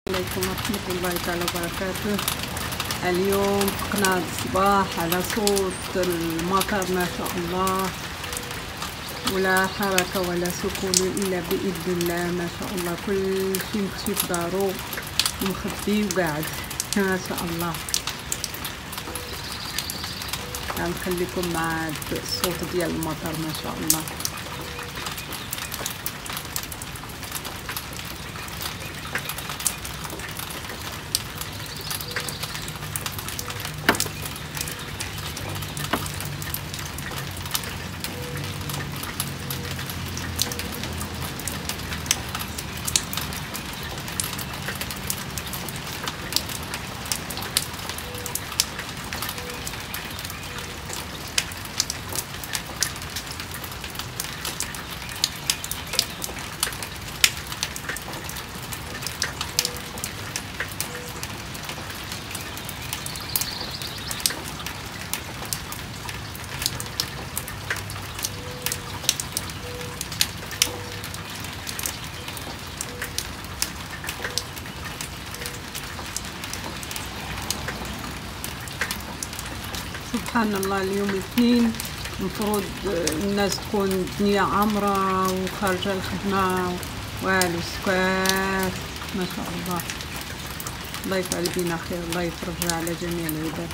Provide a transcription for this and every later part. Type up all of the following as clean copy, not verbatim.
عليكم ورحمة الله تعالى وبركاته. اليوم فقنا الصباح على صوت المطر ما شاء الله، ولا حركة ولا سكون إلا بإذن الله ما شاء الله. كل شيء مخفي في دارو ومخبي وقاعد ما شاء الله. غنخليكم مع الصوت ديال المطر ما شاء الله. سبحان الله، اليوم الاثنين المفروض الناس تكون الدنيا عامرة وخارجة الخدمة والو سكات ما شاء الله. الله يفعل بينا خير، الله يفرجها على جميع العباد.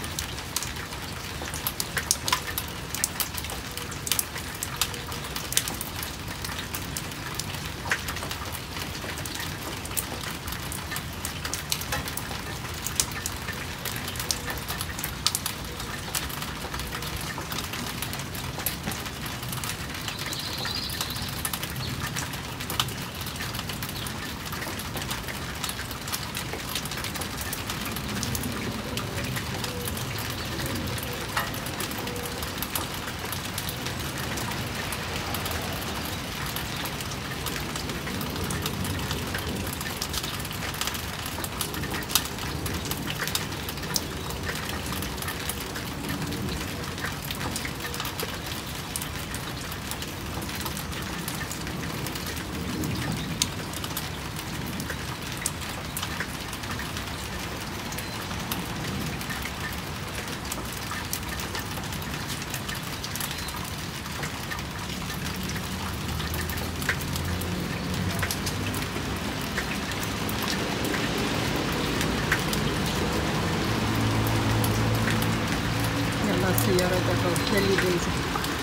السيارة دابا وحدة اللي دايزة.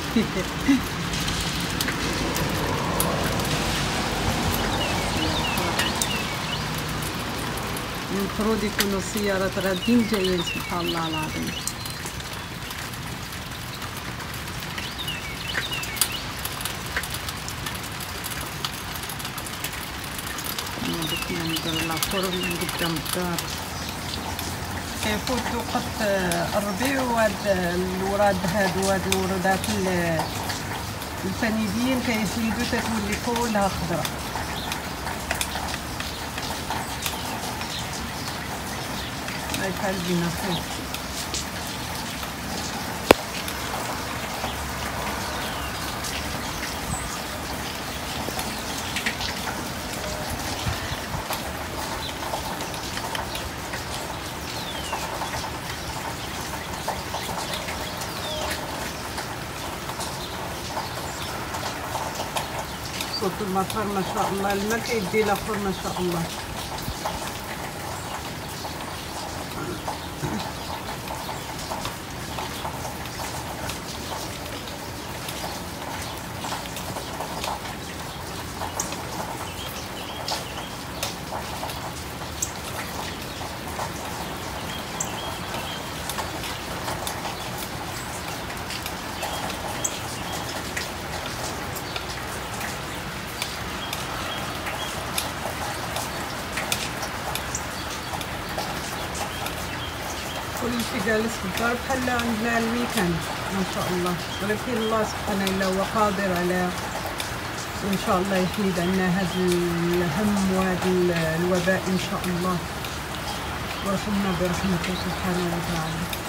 المفروض يكونوا السيارات غاديين جايين سبحان الله العظيم. بدنا ندير لاخر من قدام الدار. كيفوت وقت الربيع وهاد الوراد هاد الورودات الفانيديين كيحيدو تتولي كلها خضرا. الله يفعل بينا خير. صوت المطر ما شاء الله، الماء كيدي لاخر ما شاء الله. كلشي جالس في الدار بحال عندنا الويكاند ما شاء الله، ولكن الله سبحانه إلا هو قادر على إن شاء الله يحيد عنا هذا الهم وهذا الوباء إن شاء الله، وارحمنا برحمته سبحانه وتعالى.